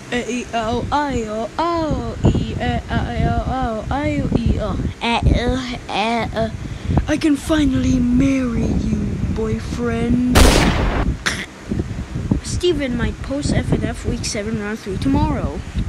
I can finally marry you, boyfriend. Steven might post FNF Week 7 Round 3 tomorrow.